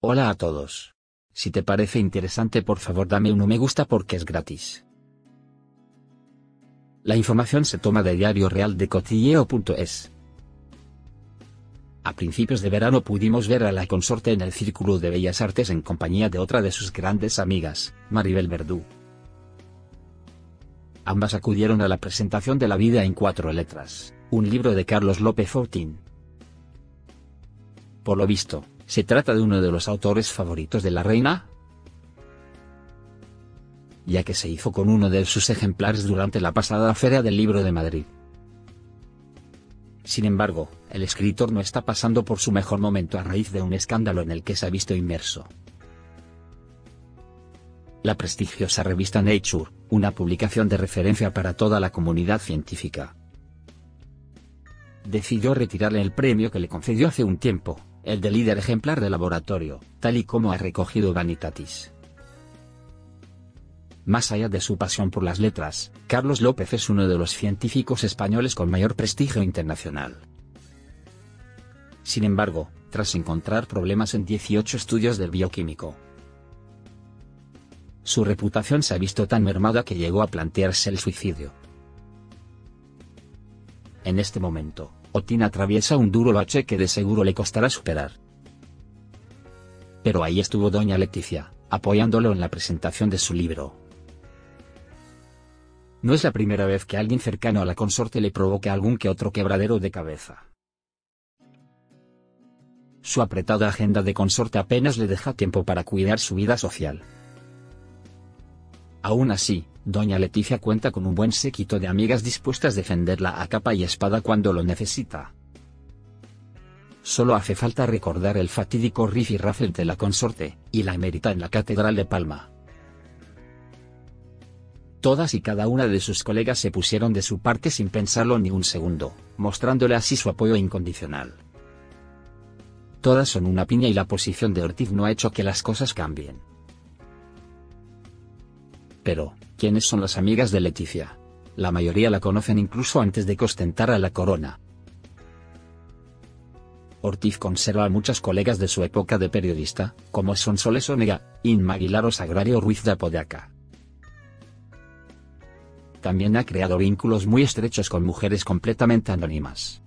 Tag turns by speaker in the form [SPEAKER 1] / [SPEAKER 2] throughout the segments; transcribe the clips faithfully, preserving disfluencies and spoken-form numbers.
[SPEAKER 1] Hola a todos. Si te parece interesante, por favor dame un me gusta porque es gratis. La información se toma de Diario Real de Cotilleo punto es. A principios de verano pudimos ver a la consorte en el Círculo de Bellas Artes en compañía de otra de sus grandes amigas, Maribel Verdú. Ambas acudieron a la presentación de La vida en cuatro letras, un libro de Carlos López Fortín. Por lo visto, ¿se trata de uno de los autores favoritos de la reina? Ya que se hizo con uno de sus ejemplares durante la pasada Feria del Libro de Madrid. Sin embargo, el escritor no está pasando por su mejor momento a raíz de un escándalo en el que se ha visto inmerso. La prestigiosa revista Nature, una publicación de referencia para toda la comunidad científica, decidió retirarle el premio que le concedió hace un tiempo, el de líder ejemplar de laboratorio, tal y como ha recogido Vanitatis. Más allá de su pasión por las letras, Carlos López es uno de los científicos españoles con mayor prestigio internacional. Sin embargo, tras encontrar problemas en dieciocho estudios del bioquímico, su reputación se ha visto tan mermada que llegó a plantearse el suicidio. En este momento, Otín atraviesa un duro bache que de seguro le costará superar. Pero ahí estuvo doña Leticia, apoyándolo en la presentación de su libro. No es la primera vez que alguien cercano a la consorte le provoca algún que otro quebradero de cabeza. Su apretada agenda de consorte apenas le deja tiempo para cuidar su vida social. Aún así, doña Leticia cuenta con un buen séquito de amigas dispuestas a defenderla a capa y espada cuando lo necesita. Solo hace falta recordar el fatídico rifirrafe de la consorte, y la emérita en la Catedral de Palma. Todas y cada una de sus colegas se pusieron de su parte sin pensarlo ni un segundo, mostrándole así su apoyo incondicional. Todas son una piña y la posición de Ortiz no ha hecho que las cosas cambien. Pero, ¿quiénes son las amigas de Leticia? La mayoría la conocen incluso antes de que ostentara la corona. Ortiz conserva a muchas colegas de su época de periodista, como son Soles Onega, Inma Aguilar o Sagrario Ruiz de Apodaca. También ha creado vínculos muy estrechos con mujeres completamente anónimas.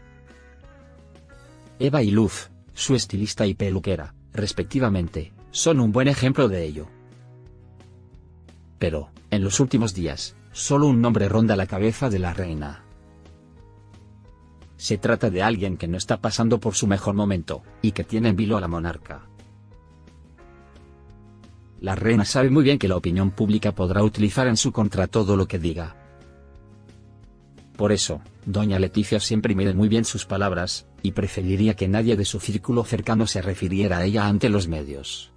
[SPEAKER 1] Eva y Luz, su estilista y peluquera, respectivamente, son un buen ejemplo de ello. Pero, en los últimos días, solo un nombre ronda la cabeza de la reina. Se trata de alguien que no está pasando por su mejor momento, y que tiene en vilo a la monarca. La reina sabe muy bien que la opinión pública podrá utilizar en su contra todo lo que diga. Por eso, doña Leticia siempre mide muy bien sus palabras, y preferiría que nadie de su círculo cercano se refiriera a ella ante los medios.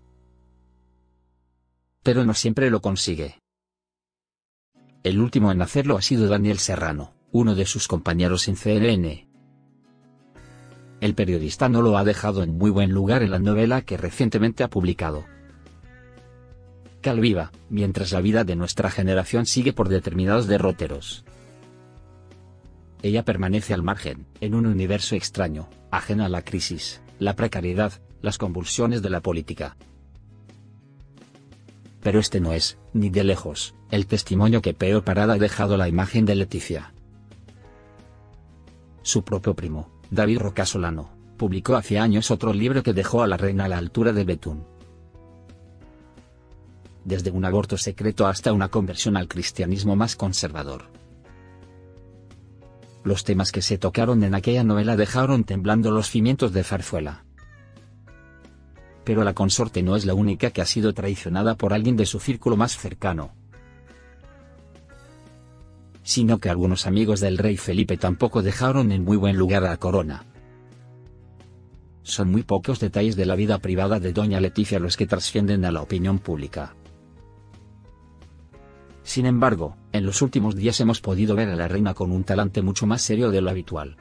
[SPEAKER 1] Pero no siempre lo consigue. El último en hacerlo ha sido Daniel Serrano, uno de sus compañeros en C N N. El periodista no lo ha dejado en muy buen lugar en la novela que recientemente ha publicado. Calviva, mientras la vida de nuestra generación sigue por determinados derroteros. Ella permanece al margen, en un universo extraño, ajena a la crisis, la precariedad, las convulsiones de la política. Pero este no es, ni de lejos, el testimonio que peor parada ha dejado la imagen de Leticia. Su propio primo, David Roca Solano, publicó hace años otro libro que dejó a la reina a la altura de Betún. Desde un aborto secreto hasta una conversión al cristianismo más conservador. Los temas que se tocaron en aquella novela dejaron temblando los cimientos de Zarzuela. Pero la consorte no es la única que ha sido traicionada por alguien de su círculo más cercano. Sino que algunos amigos del rey Felipe tampoco dejaron en muy buen lugar a la corona. Son muy pocos detalles de la vida privada de doña Leticia los que trascienden a la opinión pública. Sin embargo, en los últimos días hemos podido ver a la reina con un talante mucho más serio de lo habitual.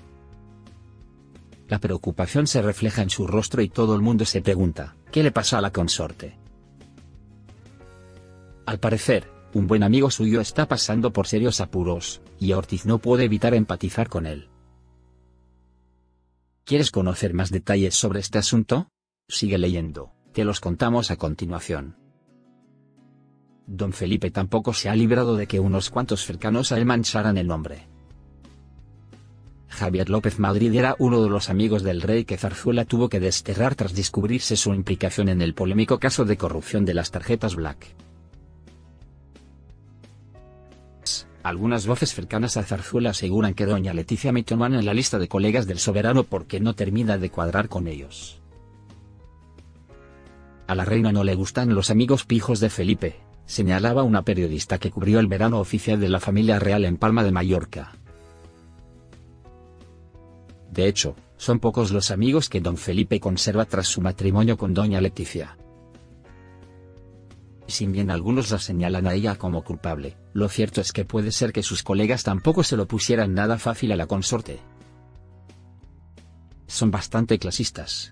[SPEAKER 1] La preocupación se refleja en su rostro y todo el mundo se pregunta, ¿qué le pasa a la consorte? Al parecer, un buen amigo suyo está pasando por serios apuros, y Ortiz no puede evitar empatizar con él. ¿Quieres conocer más detalles sobre este asunto? Sigue leyendo, te los contamos a continuación. Don Felipe tampoco se ha librado de que unos cuantos cercanos a él mancharan el nombre. Javier López Madrid era uno de los amigos del rey que Zarzuela tuvo que desterrar tras descubrirse su implicación en el polémico caso de corrupción de las tarjetas Black. Algunas voces cercanas a Zarzuela aseguran que doña Leticia metió mano en la lista de colegas del soberano porque no termina de cuadrar con ellos. A la reina no le gustan los amigos pijos de Felipe, señalaba una periodista que cubrió el verano oficial de la familia real en Palma de Mallorca. De hecho, son pocos los amigos que don Felipe conserva tras su matrimonio con doña Leticia. Si bien algunos la señalan a ella como culpable, lo cierto es que puede ser que sus colegas tampoco se lo pusieran nada fácil a la consorte. Son bastante clasistas.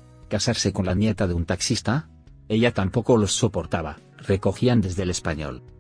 [SPEAKER 1] ¿Casarse con la nieta de un taxista? Ella tampoco los soportaba, recogían desde El Español.